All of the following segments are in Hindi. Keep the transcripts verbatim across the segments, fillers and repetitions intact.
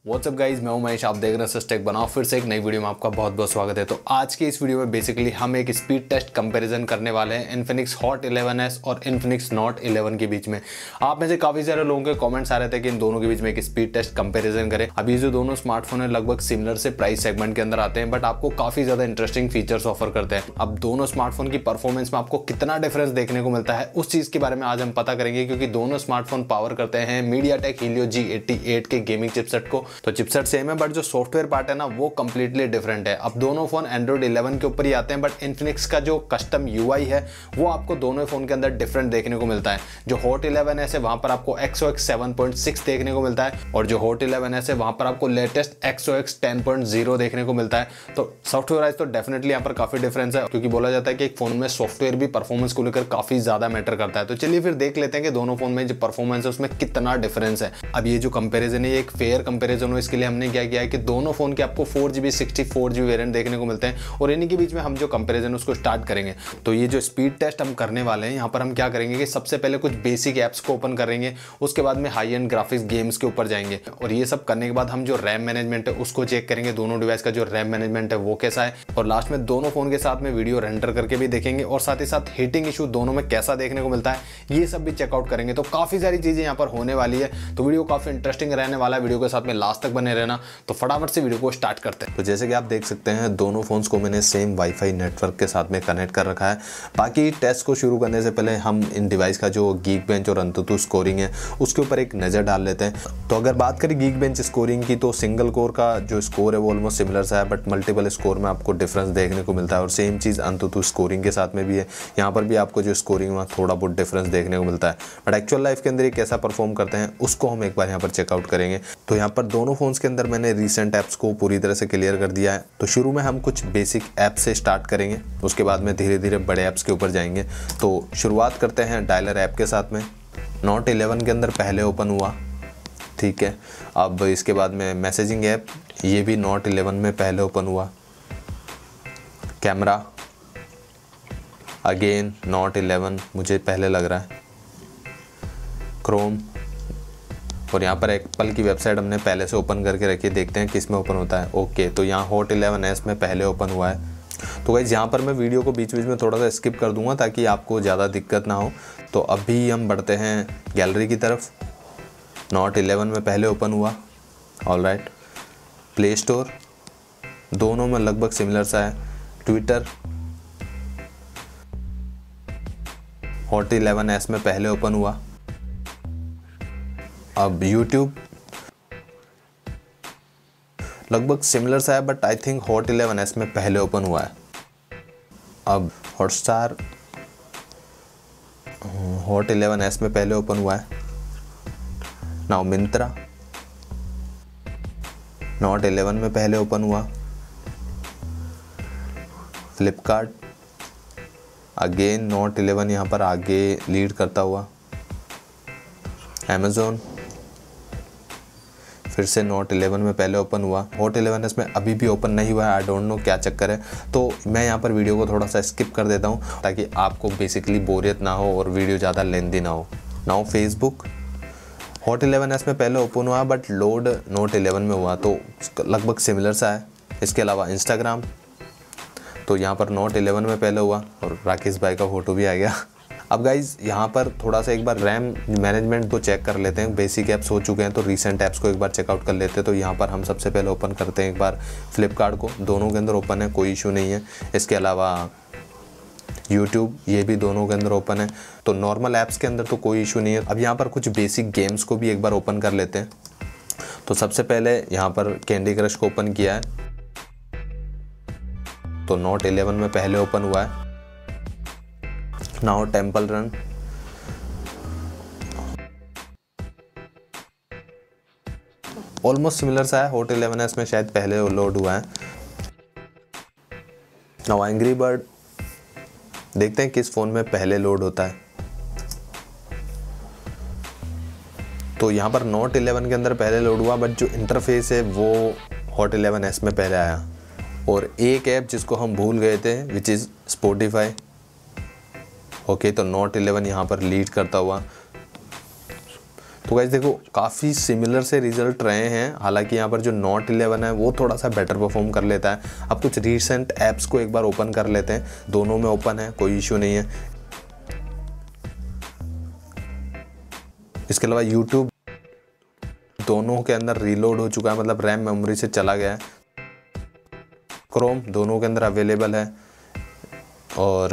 व्हाट्सअप गाइज, मैं हूं महेश। आप देख रहे हैं सस्टेक बनाओ। फिर से एक नई वीडियो में आपका बहुत बहुत स्वागत है। तो आज की इस वीडियो में बेसिकली हम एक स्पीड टेस्ट कंपैरिजन करने वाले हैं इन्फिनिक्स हॉट इलेवन एस और इन्फिनिक्स नॉट इलेवन के बीच में। आप में से काफी सारे लोगों के कमेंट्स आ रहे थे कि इन दोनों के बीच में एक स्पीड टेस्ट कंपैरिजन करें। अभी जो दोनों स्मार्टफोन है लगभग सिमिलर से प्राइस सेगमेंट के अंदर आते हैं, बट आपको काफी ज्यादा इंटरेस्टिंग फीचर्स ऑफर करते हैं। अब दोनों स्मार्टफोन की परफॉर्मेंस में आपको कितना डिफरेंस देखने को मिलता है उस चीज के बारे में आज हम पता करेंगे, क्योंकि दोनों स्मार्टफोन पावर करते हैं MediaTek Helio G eighty eight के गेमिंग चिपसेट को। तो चिपसेट सेम है बट जो सॉफ्टवेयर पार्ट है ना वो कंप्लीटली डिफरेंट है। अब दोनों फोन एंड्रॉइड इलेवन के ऊपर ही आते हैं, बट इन्फिनिक्स का जो कस्टम यूआई है वो आपको दोनों फोन के अंदर डिफरेंट देखने को मिलता है। जो हॉट इलेवन एस है वहां पर आपको X O S seven point six देखने को मिलता है, और जो हॉट इलेवन एस है वहां पर आपको latest X O S ten point zero देखने को मिलता है। तो सॉफ्टवेयर वाइज तो डेफिनेटली यहाँ पर काफी डिफरेंस है, क्योंकि बोला जाता है कि एक फोन में सॉफ्टवेयर भी परफॉर्मेंस को लेकर काफी ज्यादा मैटर करता है। तो चलिए फिर देख लेते हैं कि दोनों फोन में जो परफॉर्मेंस है उसमें कितना डिफरेंस है। अब ये जो कंपेरिजन है ये एक फेयर कंपेरिजन हो, इसके लिए हमने क्या किया है कि दोनों फोन के आपको four GB sixty four GB variant देखने को मिलते हैं, और इन्हीं के बीच में हम जो कंपैरिजन उसको स्टार्ट करेंगे। तो ये जो स्पीड टेस्ट हम करने वाले हैं यहाँ पर हम क्या करेंगे कि सबसे पहले कुछ बेसिक ऐप्स को ओपन करेंगे, उसके बाद में हाई एंड ग्राफिक्स गेम्स के ऊपर जाएंगे, और ये सब करने के बाद हम जो रैम मैनेजमेंट है उसको चेक करेंगे, दोनों डिवाइस का जो रैम मैनेजमेंट है वो कैसा है, और लास्ट में दोनों फोन के साथ में वीडियो रेंडर करके भी देखेंगे, और साथ ही साथ हीटिंग इशू दोनों में कैसा देखने को मिलता है ये सब भी चेकआउट करेंगे। तो काफी सारी चीजें यहाँ पर होने वाली है, तो वीडियो काफी इंटरेस्टिंग रहने वाला है। वीडियो के साथ में लास्ट तक बने रहना। तो फटाफट से वीडियो को स्टार्ट करते हैं। तो जैसे कि आप देख सकते हैं दोनों फोन्स को मैंने सेम वाईफाई नेटवर्क के साथ में कनेक्ट कर रखा है। बाकी टेस्ट को शुरू करने से पहले हम इन डिवाइस का जो गीकबेंच और अंतुतु स्कोरिंग है उसके ऊपर एक नज़र डाल लेते हैं। तो अगर बात करें गीकबेंच स्कोरिंग की, तो सिंगल कोर का जो स्कोर है वो ऑलमोस्ट सिमिलर सा है, बट मल्टीपल स्कोर में आपको डिफरेंस देखने को मिलता है, और सेम चीज़ अंतुतु स्कोरिंग के साथ में भी है। यहाँ पर भी आपको जो स्कोरिंग में थोड़ा बहुत डिफरेंस देखने को मिलता है, बट एक्चुअल लाइफ के अंदर ये कैसा परफॉर्म करते हैं उसको हम एक बार यहाँ पर चेकआउट करेंगे। तो यहाँ पर दोनों फोन्स के अंदर मैंने रिसेंट ऐप्स को पूरी तरह से क्लियर कर दिया है। तो शुरू में हम कुछ बेसिक ऐप से स्टार्ट करेंगे, उसके बाद में धीरे धीरे बड़े ऐप्स के ऊपर जाएंगे। तो शुरुआत करते हैं डायलर ऐप के साथ में। नॉट इलेवन के अंदर पहले ओपन हुआ, ठीक है। अब इसके बाद में मैसेजिंग ऐप, ये भी नॉट इलेवन में पहले ओपन हुआ। कैमरा अगेन नॉट इलेवन मुझे पहले लग रहा है। क्रोम, और यहाँ पर एप्पल की वेबसाइट हमने पहले से ओपन करके रखी है, देखते हैं किस में ओपन होता है। ओके, तो यहाँ हॉट इलेवन एस में पहले ओपन हुआ है। तो गाइस यहाँ पर मैं वीडियो को बीच बीच में थोड़ा सा स्किप कर दूंगा ताकि आपको ज़्यादा दिक्कत ना हो। तो अभी हम बढ़ते हैं गैलरी की तरफ। नॉट इलेवन में पहले ओपन हुआ, ऑल राइट। प्ले स्टोर दोनों में लगभग सिमिलर सा है। ट्विटर हॉट इलेवन एस में पहले ओपन हुआ। अब यूट्यूब लगभग सिमिलर सा है, but I think Hot eleven S में पहले ओपन हुआ है। अब हॉटस्टार हॉट इलेवन एस में पहले ओपन हुआ है। नाउ मिंत्रा नॉट इलेवन में पहले ओपन हुआ। फ्लिपकार्ट अगेन नॉट इलेवन यहाँ पर आगे लीड करता हुआ। अमेज़ॉन फिर से नॉट इलेवन में पहले ओपन हुआ। हॉट इलेवन एस में अभी भी ओपन नहीं हुआ है, आई डोंट नो क्या चक्कर है। तो मैं यहाँ पर वीडियो को थोड़ा सा स्किप कर देता हूँ ताकि आपको बेसिकली बोरियत ना हो और वीडियो ज़्यादा लेंथी ना हो। Now Facebook Hot eleven S में पहले ओपन हुआ, बट लोड नॉट इलेवन में हुआ, तो लगभग सिमिलर सा है। इसके अलावा इंस्टाग्राम, तो यहाँ पर नॉट इलेवन में पहले हुआ, और राकेश भाई का फोटो भी आ गया। अब गाइज यहाँ पर थोड़ा सा एक बार रैम मैनेजमेंट को चेक कर लेते हैं। बेसिक ऐप्स हो चुके हैं तो रीसेंट ऐप्स को एक बार चेकआउट कर लेते हैं। तो यहाँ पर हम सबसे पहले ओपन करते हैं एक बार फ्लिपकार्ट को, दोनों के अंदर ओपन है, कोई इशू नहीं है। इसके अलावा यूट्यूब, ये भी दोनों के अंदर ओपन है। तो नॉर्मल ऐप्स के अंदर तो कोई इशू नहीं है। अब यहाँ पर कुछ बेसिक गेम्स को भी एक बार ओपन कर लेते हैं। तो सबसे पहले यहाँ पर कैंडी क्रश को ओपन किया है, तो नॉट इलेवन में पहले ओपन हुआ है। Now Temple Run almost similar सा है, हॉट इलेवन एस में शायद पहले लोड हुआ है। नाउ एंग्री बर्ड, देखते हैं किस फोन में पहले लोड होता है। तो यहाँ पर नॉट इलेवन के अंदर पहले लोड हुआ, बट जो इंटरफेस है वो हॉट इलेवन एस में पहले आया। और एक ऐप जिसको हम भूल गए थे, विच इज़ स्पॉटिफाई। ओके, तो नॉट इलेवन यहाँ पर लीड करता हुआ। तो तो गाइस देखो काफ़ी सिमिलर से रिजल्ट रहे हैं। हालांकि यहाँ पर जो नोट इलेवन है वो थोड़ा सा बेटर परफॉर्म कर लेता है। अब कुछ रीसेंट ऐप्स को एक बार ओपन कर लेते हैं, दोनों में ओपन है, कोई इशू नहीं है। इसके अलावा यूट्यूब दोनों के अंदर रीलोड हो चुका है, मतलब रैम मेमोरी से चला गया है। क्रोम दोनों के अंदर अवेलेबल है और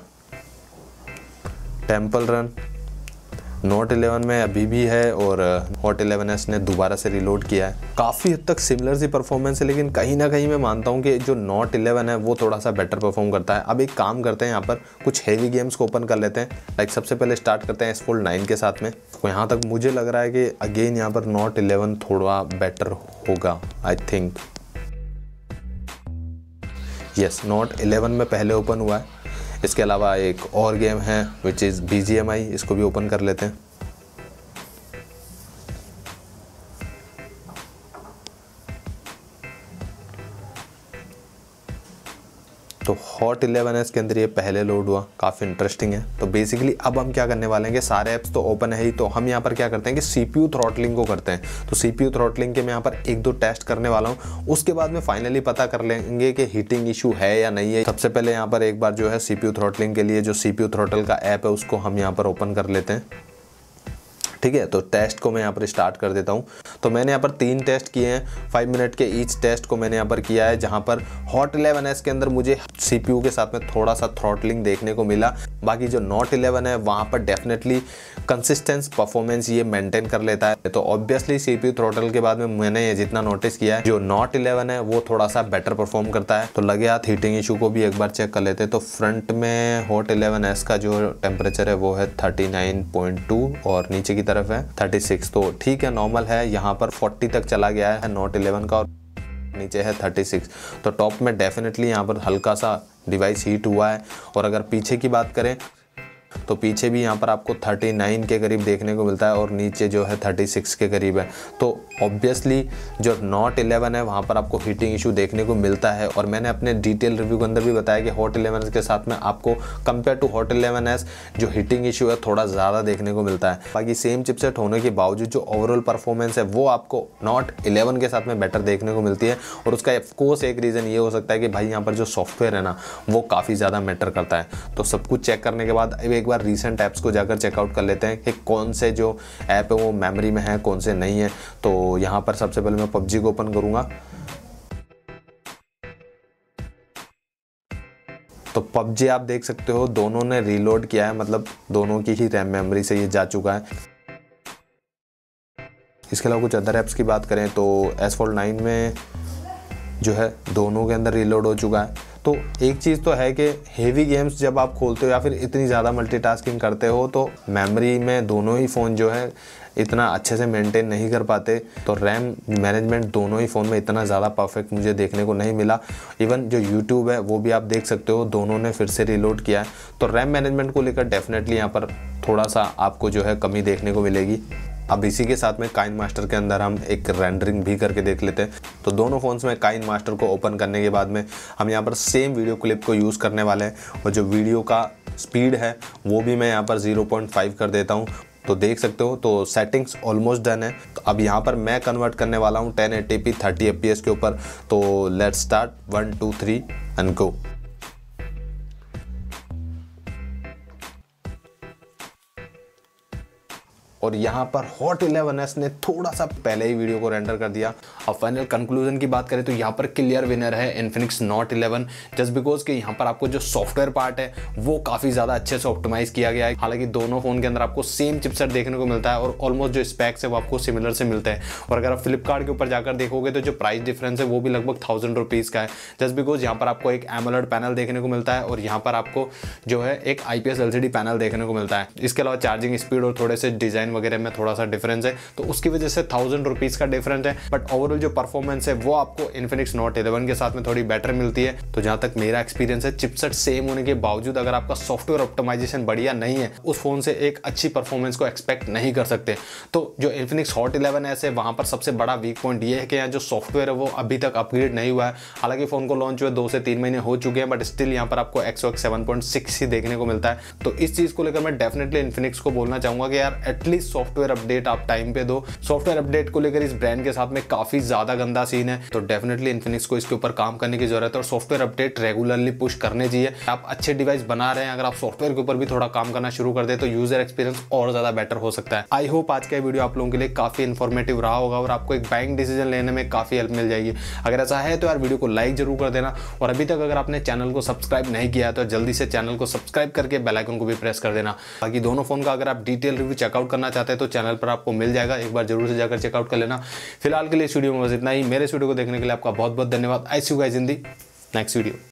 टेम्पल रन नोट इलेवन में अभी भी है और हॉट इलेवन एस ने दोबारा से रिलोड किया है। काफ़ी हद तक सिमिलर सी परफॉर्मेंस है, लेकिन कहीं ना कहीं मैं मानता हूँ कि जो नोट इलेवन है वो थोड़ा सा बेटर परफॉर्म करता है। अब एक काम करते हैं, यहाँ पर कुछ हेवी गेम्स को ओपन कर लेते हैं। लाइक सबसे पहले स्टार्ट करते हैं एस फोल्ड नाइन के साथ में। तो यहाँ तक मुझे लग रहा है कि अगेन यहाँ पर नोट इलेवन थोड़ा बेटर होगा I think. Yes, Note eleven में पहले ओपन हुआ है। इसके अलावा एक और गेम है which is B G M I, इसको भी ओपन कर लेते हैं। तो हॉट इलेवन एस के अंदर ये पहले लोड हुआ, काफ़ी इंटरेस्टिंग है। तो बेसिकली अब हम क्या करने वाले हैं कि सारे ऐप्स तो ओपन है ही, तो हम यहाँ पर क्या करते हैं कि सीपीयू थ्रॉटलिंग को करते हैं। तो सीपीयू थ्रॉटलिंग के मैं यहाँ पर एक दो टेस्ट करने वाला हूँ, उसके बाद में फाइनली पता कर लेंगे कि हीटिंग इशू है या नहीं है। सबसे पहले यहाँ पर एक बार जो है सीपीयू थ्रॉटलिंग के लिए जो सीपीयू थ्रॉटल का ऐप है उसको हम यहाँ पर ओपन कर लेते हैं। ठीक है, तो टेस्ट को मैं यहाँ पर स्टार्ट कर देता हूँ। तो मैंने यहाँ पर तीन टेस्ट किए हैं, फाइव मिनट के ईच टेस्ट को मैंने यहाँ पर किया है, जहाँ पर हॉट इलेवन एस के अंदर मुझे सीपीयू के साथ में थोड़ा सा थ्रॉटलिंग देखने को मिला। बाकी जो नोट इलेवन है वहाँ पर डेफिनेटली कंसिस्टेंस परफॉर्मेंस ये मेंटेन कर लेता है। तो ऑब्वियसली सीपीयू थ्रॉटल के बाद में मैंने ये जितना नोटिस किया है, जो नोट इलेवन है वो थोड़ा सा बेटर परफॉर्म करता है। तो लगे हाथ हीटिंग इशू को भी एक बार चेक कर लेते हैं। तो फ्रंट में हॉट इलेवन एस का जो टेम्परेचर है वो है थर्टी नाइन पॉइंट टू और नीचे की तरफ है थर्टी सिक्स। तो ठीक है, नॉर्मल है। यहाँ पर फोर्टी तक चला गया है नोट इलेवन का और नीचे है थर्टी सिक्स। तो टॉप में डेफिनेटली यहाँ पर हल्का सा डिवाइस हीट हुआ है। और अगर पीछे की बात करें तो पीछे भी यहाँ पर आपको थर्टी नाइन के करीब देखने को मिलता है और नीचे जो है थर्टी सिक्स के करीब है। तो ऑब्वियसली जो नोट इलेवन है वहाँ पर आपको हीटिंग इशू देखने को मिलता है। और मैंने अपने डिटेल रिव्यू के अंदर भी बताया कि हॉट इलेवन एस के साथ में आपको compare to Hot eleven S जो हीटिंग इशू है थोड़ा ज़्यादा देखने को मिलता है। बाकी सेम चिपसेट होने के बावजूद जो ओवरऑल परफॉर्मेंस है वो आपको नोट इलेवन के साथ में बेटर देखने को मिलती है। और उसका ऑफकोर्स एक रीज़न ये हो सकता है कि भाई यहाँ पर जो सॉफ्टवेयर है ना वो काफ़ी ज़्यादा मैटर करता है। तो सब कुछ चेक करने के बाद एक बार रीसेंट ऐप्स को जाकर चेकआउट कर लेते हैं कि कौन से जो ऐप है वो मेमोरी में है, कौन से नहीं है। तो यहाँ पर सबसे पहले मैं पबजी को ओपन करूंगा। तो पबजी आप देख सकते हो दोनों ने रीलोड किया है, मतलब दोनों की ही रैम मेमोरी से ये जा चुका है। इसके अलावा कुछ अदर ऐप्स की बात करें तो एस फोल्ड नाइन में जो है दोनों के अंदर रीलोड हो चुका है। तो एक चीज़ तो है कि हेवी गेम्स जब आप खोलते हो या फिर इतनी ज़्यादा मल्टीटास्किंग करते हो तो मेमोरी में दोनों ही फ़ोन जो है इतना अच्छे से मेंटेन नहीं कर पाते। तो रैम मैनेजमेंट दोनों ही फ़ोन में इतना ज़्यादा परफेक्ट मुझे देखने को नहीं मिला। इवन जो यूट्यूब है वो भी आप देख सकते हो दोनों ने फिर से रीलोड किया है। तो रैम मैनेजमेंट को लेकर डेफिनेटली यहाँ पर थोड़ा सा आपको जो है कमी देखने को मिलेगी। अब इसी के साथ में काइन मास्टर के अंदर हम एक रेंडरिंग भी करके देख लेते हैं। तो दोनों फ़ोन्स में काइन मास्टर को ओपन करने के बाद में हम यहाँ पर सेम वीडियो क्लिप को यूज़ करने वाले हैं और जो वीडियो का स्पीड है वो भी मैं यहाँ पर ज़ीरो पॉइंट फाइव कर देता हूँ। तो देख सकते हो तो सेटिंग्स ऑलमोस्ट डन है। तो अब यहाँ पर मैं कन्वर्ट करने वाला हूँ ten eighty P thirty F P S के ऊपर। तो let's start one two three and go. और यहाँ पर हॉट इलेवन एस ने थोड़ा सा पहले ही वीडियो को रेंडर कर दिया। अब फाइनल कंक्लूजन की बात करें तो यहाँ पर क्लियर विनर है Infinix Note eleven, just because कि यहाँ पर आपको जो सॉफ्टवेयर पार्ट है वो काफ़ी ज़्यादा अच्छे से ऑप्टिमाइज किया गया है। हालांकि दोनों फ़ोन के अंदर आपको सेम चिपसेट देखने को मिलता है और ऑलमोस्ट जो स्पेक्स है वो आपको सिमिलर से मिलते हैं। और अगर आप फ्लिपकार्ट के ऊपर जाकर देखोगे तो जो प्राइस डिफरेंस है वो भी लगभग थाउजेंड रुपीज़ का है, जस्ट बिकॉज यहाँ पर आपको एक एमोलेड पैनल देखने को मिलता है और यहाँ पर आपको जो है एक I P S L C D panel देखने को मिलता है। इसके अलावा चार्जिंग स्पीड और थोड़े से डिज़ाइन वगैरह में थोड़ा सा डिफरेंस है, तो उसकी वजह से थाउजेंड रुपीज़ का डिफरेंस है। बट ओवरऑल जो परफॉर्मेंस है वो आपको इन्फिनिक्स नोट इलेवन के साथ में थोड़ी बेटर मिलती है। तो जहाँ तक मेरा एक्सपीरियंस है, चिपसेट सेम होने के बावजूद अगर आपका सॉफ्टवेयर ऑप्टिमाइजेशन बढ़िया नहीं है, उस फोन से एक अच्छी परफॉर्मेंस को एक्सपेक्ट नहीं कर सकते। तो जो इन्फिनिक्स हॉट इलेवन एस है वहाँ पर सबसे बड़ा वीक पॉइंट ये है कि यहाँ जो सॉफ्टवेयर है वो अभी तक अपग्रेड नहीं हुआ है। हालांकि फोन को लॉन्च हुए दो से तीन महीने हो चुके हैं, बट स्टिल यहाँ पर आपको एक्सओएक्स सेवन पॉइंट सिक्स ही देखने को मिलता है। तो इस चीज़ को लेकर मैं डेफिनेटली इन्फिनिक्स को बोलना चाहूँगा कि यार एटलीस्ट प्लीज सॉफ्टवेयर अपडेट आप टाइम पे दो। सॉफ्टवेयर अपडेट को लेकर इस ब्रांड के साथ में काफी ज्यादा गंदा सीन है, तो डेफिनेटली इन्फिनिक्स को इसके ऊपर काम करने की जरूरत है और सॉफ्टवेयर अपडेट रेगुलरली पुश करने चाहिए। आप अच्छे डिवाइस बना रहे हैं, अगर आप सॉफ्टवेयर के ऊपर भी थोड़ा काम करना शुरू कर दे तो यूजर एक्सपीरियंस और ज्यादा बेटर हो सकता है। आई होप आज का वीडियो आप लोगों के लिए काफी इन्फॉर्मेटिव रहा होगा और आपको एक बाइंग डिसीजन लेने में काफी हेल्प मिल जाएगी। अगर ऐसा है तो यार वीडियो को लाइक जरूर कर देना, और अभी तक अगर आपने चैनल को सब्सक्राइब नहीं किया है तो जल्दी से चैनल को सब्सक्राइब करके बेल आइकन को भी प्रेस कर देना। बाकी दोनों फोन का अगर आप डिटेल रिव्यू चेकआउट करना चाहते हैं तो चैनल पर आपको मिल जाएगा, एक बार जरूर से जाकर चेकआउट कर लेना। फिलहाल के लिए इस वीडियो में बस इतना ही। मेरे इस वीडियो को देखने के लिए आपका बहुत बहुत धन्यवाद। I see you guys in the next video.